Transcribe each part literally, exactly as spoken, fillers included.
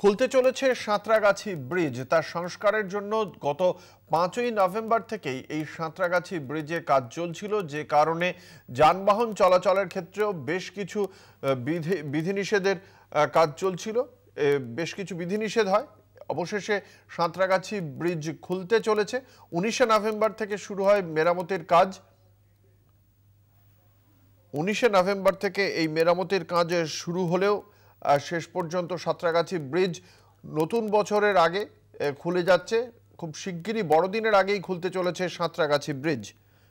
খুলতে চলেছে সাঁতরাগাছি ব্রিজ। তার সংস্কারের জন্য গত পাঁচই নভেম্বর থেকেই এই সাঁতরাগাছি ব্রিজে কাজ চলছিল, যে কারণে যানবাহন চলাচলের ক্ষেত্রেও বেশ কিছু বিধি বিধিনিষেধের কাজ চলছিল, বেশ কিছু বিধিনিষেধ হয়। অবশেষে সাঁতরাগাছি ব্রিজ খুলতে চলেছে। উনিশে নভেম্বর থেকে শুরু হয় মেরামতের কাজ। উনিশে নভেম্বর থেকে এই মেরামতের কাজ শুরু হলেও শেষ পর্যন্ত সাঁতরাগাছি ব্রিজ নতুন বছরের আগে খুলে যাচ্ছে। খুব শিগগিরই বড়দিনের আগেই খুলতে চলেছে সাঁতরাগাছি ব্রিজ।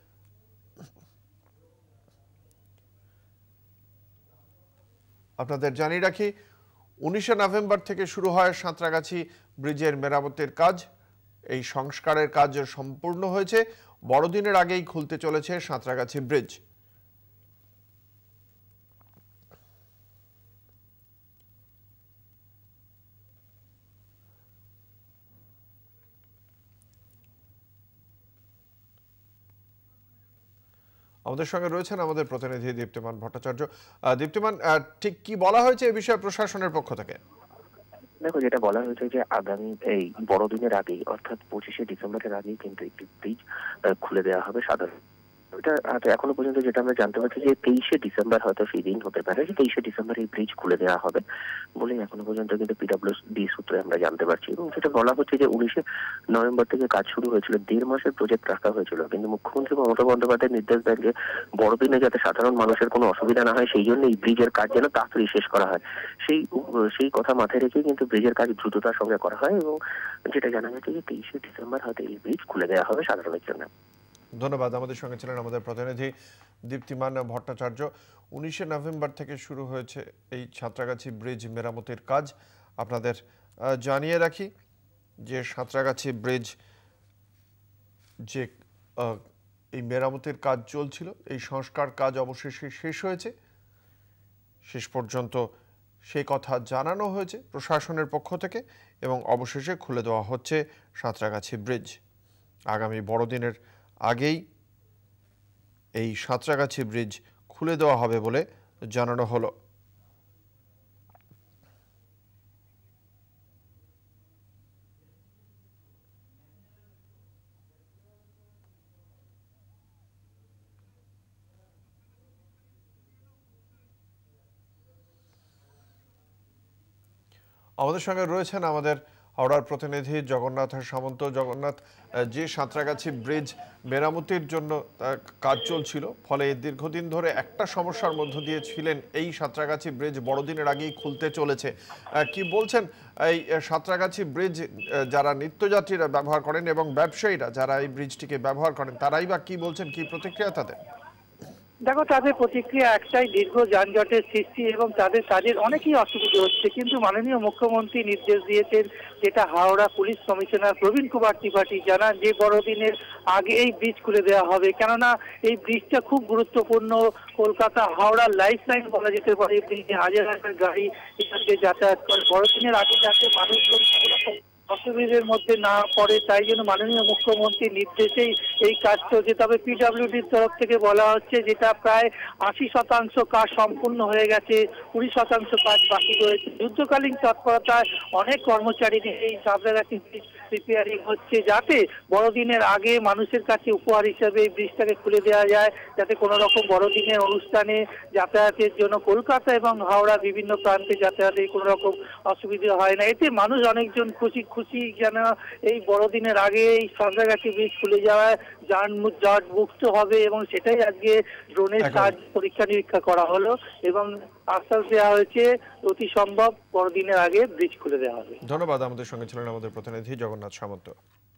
আপনাদের জানিয়ে রাখি, উনিশে নভেম্বর থেকে শুরু হয় সাঁতরাগাছি ব্রিজের মেরামতের কাজ। এই সংস্কারের কাজ সম্পূর্ণ হয়েছে। বড়দিনের আগেই খুলতে চলেছে সাঁতরাগাছি ব্রিজ। আমাদের সঙ্গে রয়েছেন আমাদের প্রতিনিধি দীপ্তিমান ভট্টাচার্য। দীপ্তিমান, ঠিক কি বলা হয়েছে এই বিষয়ে প্রশাসনের পক্ষ থেকে? দেখো, যেটা বলা হয়েছে যে আগামী এই বড়দিনের আগেই, অর্থাৎ পঁচিশে ডিসেম্বরের আগেই কিন্তু একটি ব্রিজ খুলে দেওয়া হবে সাধারণ। এটা এখনো পর্যন্ত যেটা আমরা জানতে পারছি যে তেইশে ডিসেম্বর হয়তো সেই দিন হতে পারে যে তেইশে ডিসেম্বর এই ব্রিজ খুলে দেওয়া হবে বলে এখনো পর্যন্ত কিন্তু পিডব্লিউডি সূত্রে আমরা জানতে পারছি। এবং যেটা বলা হচ্ছে যে উনিশে নভেম্বর থেকে কাজ শুরু হয়েছিল, দেড় মাসের প্রজেক্ট রাখা হয়েছিল, কিন্তু মুখ্যমন্ত্রী মমতা বন্দ্যোপাধ্যায়ের নির্দেশ দেন যে বড়দিনে যাতে সাধারণ মানুষের কোনো অসুবিধা না হয় সেই জন্য এই ব্রিজের কাজ যেন তাড়াতাড়ি শেষ করা হয়, সেই সেই কথা মাথায় রেখে কিন্তু ব্রিজের কাজ দ্রুততার সঙ্গে করা হয়। এবং যেটা জানা গেছে যে তেইশে ডিসেম্বর হয়তো এই ব্রিজ খুলে দেওয়া হবে সাধারণের জন্য। ধন্যবাদ। আমাদের সঙ্গে ছিলেন আমাদের প্রতিনিধি দীপ্তিমান ভট্টাচার্য। উনিশে নভেম্বর থেকে শুরু হয়েছে এই সাঁতরাগাছি ব্রিজ মেরামতের কাজ। আপনাদের জানিয়ে রাখি যে সাঁতরাগাছি ব্রিজ যে এই মেরামতের কাজ চলছিল, এই সংস্কার কাজ অবশেষে শেষ হয়েছে। শেষ পর্যন্ত সেই কথা জানানো হয়েছে প্রশাসনের পক্ষ থেকে এবং অবশেষে খুলে দেওয়া হচ্ছে সাঁতরাগাছি ব্রিজ। আগামী বড়দিনের আগেই এই সাঁতরাগাছি ব্রিজ খুলে দেওয়া হবে বলে জানানো হলো। আমাদের সঙ্গে রয়েছেন আমাদের হাওড়ার প্রতিনিধি জগন্নাথ সামন্ত। জগন্নাথ, যে সাঁতরাগাছি ব্রিজ মেরামতির জন্য কাজ চলছিল, ফলে দীর্ঘদিন ধরে একটা সমস্যার মধ্য দিয়ে ছিলেন, এই সাঁতরাগাছি ব্রিজ বড়দিনের আগেই খুলতে চলেছে। কি বলছেন এই সাঁতরাগাছি ব্রিজ যারা নিত্যযাত্রীরা ব্যবহার করেন এবং ব্যবসায়ীরা যারা এই ব্রিজটিকে ব্যবহার করেন, তারাই বা কি বলছেন, কি প্রতিক্রিয়া তাদের? দেখো, তাদের প্রতিক্রিয়া একটাই, দীর্ঘ যানজটের সৃষ্টি এবং তাদের কাজের অনেকই অসুবিধা হচ্ছে। কিন্তু মাননীয় মুখ্যমন্ত্রী নির্দেশ দিয়েছেন, যেটা হাওড়া পুলিশ কমিশনার প্রবীণ কুমার ত্রিপাঠী জানান, যে বড়দিনের আগে এই ব্রিজ খুলে দেওয়া হবে। কেননা এই ব্রিজটা খুব গুরুত্বপূর্ণ, কলকাতা হাওড়া লাইফ লাইন বলা যেতে পারে। এই ব্রিজে হাজার হাজার গাড়ি এখানে যাতায়াত করে। বড়দিনের আগে যাতে মানুষজন অসুবিধার মধ্যে না পড়ে, তাই জন্য মাননীয় মুখ্যমন্ত্রীর নির্দেশেই এই কাজ চলছে। তবে পিডব্লিউডির তরফ থেকে বলা হচ্ছে যেটা প্রায় আশি শতাংশ কাজ সম্পূর্ণ হয়ে গেছে, কুড়ি শতাংশ কাজ বাকি রয়েছে। যুদ্ধকালীন তৎপরতায় অনেক কর্মচারী এই সাঁতরাগাছি ব্রিজ রিপেয়ারিং হচ্ছে, যাতে বড়দিনের আগে মানুষের কাছে উপহার হিসেবে এই ব্রিজটাকে খুলে দেওয়া যায়, যাতে কোনো রকম বড়দিনের অনুষ্ঠানে যাতায়াতের জন্য কলকাতা এবং হাওড়া বিভিন্ন প্রান্তে যাতায়াতে কোনো রকম অসুবিধা হয় না। এতে মানুষ অনেকজন খুশি খুশি যেন এই বড়দিনের আগে এই সাঁতরাগাছি ব্রিজ খুলে যাওয়ায় যানজট মুক্ত হবে। এবং সেটাই আজকে ড্রোনের কাজ পরীক্ষা নিরীক্ষা করা হলো এবং আশ্বাস দেওয়া হয়েছে অতি সম্ভব বড়দিনের আগে ব্রিজ খুলে দেওয়া হবে। ধন্যবাদ। আমাদের সঙ্গে ছিলেন আমাদের প্রতিনিধি জগন্নাথ সামন্ত।